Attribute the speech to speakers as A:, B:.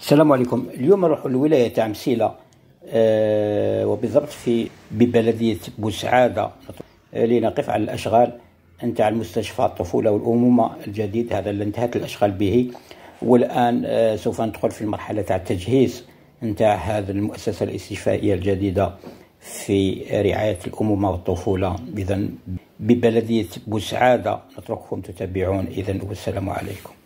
A: السلام عليكم. اليوم نروح للولاية تاع مسيلة، وبالضبط ببلدية بوسعادة، لنقف على الأشغال نتاع المستشفى الطفولة والأمومة الجديد هذا اللي انتهت الأشغال به، والآن سوف ندخل في المرحلة تاع التجهيز نتاع هذه المؤسسة الاستشفائية الجديدة في رعاية الأمومة والطفولة إذن ببلدية بوسعادة. نترككم تتابعون إذن، والسلام عليكم.